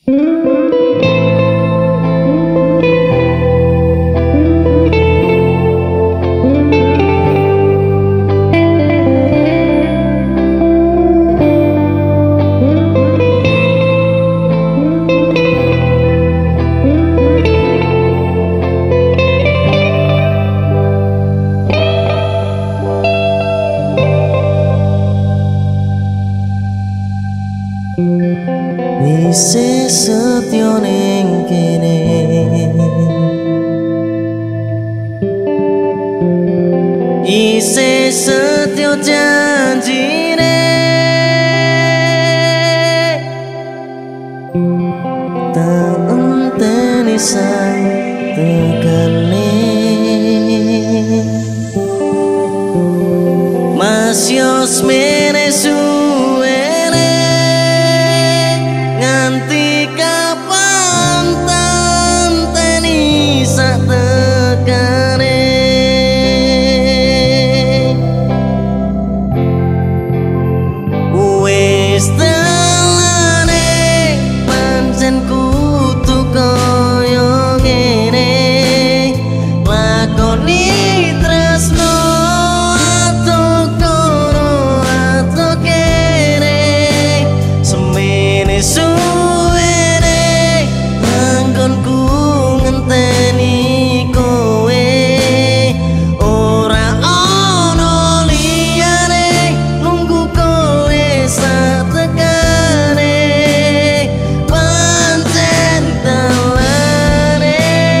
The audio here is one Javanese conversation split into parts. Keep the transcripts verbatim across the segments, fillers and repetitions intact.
Isih setya ning kene isih setya janjine tak enteni sang tegane Mas Yos mene suwene nganti kapan tanteni sak tekane wis telane pancen kudu kaya ngene lakoni tresno atok kono atok kene semene suwene anggonku ngenteni kowe ora ono liyane nunggu kowe sak tekane pancen telane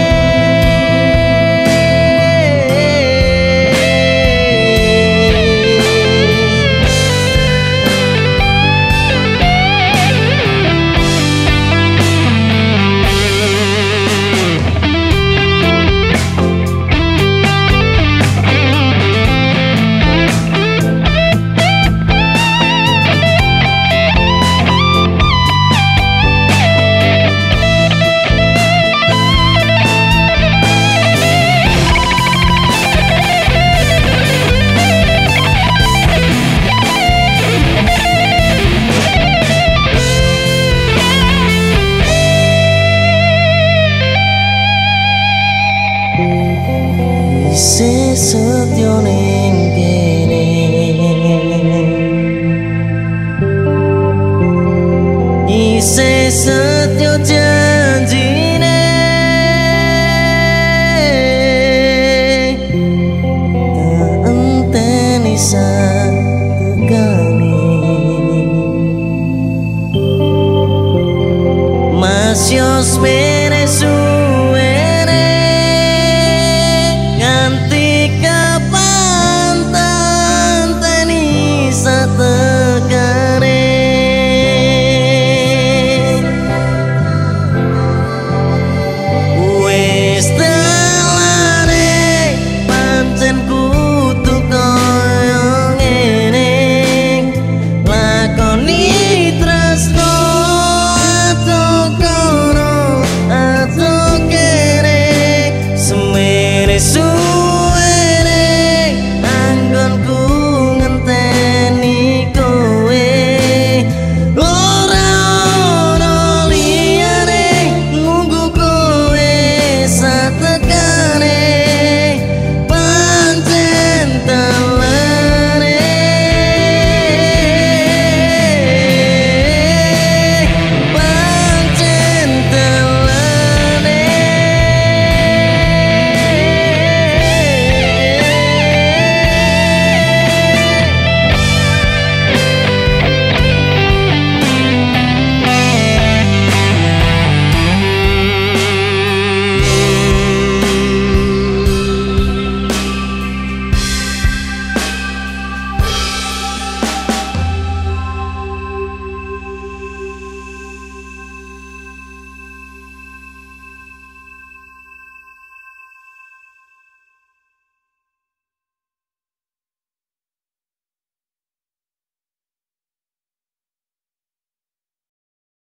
isih setya ning kene isih setya janjine tak enteni sak tekane Mas Yos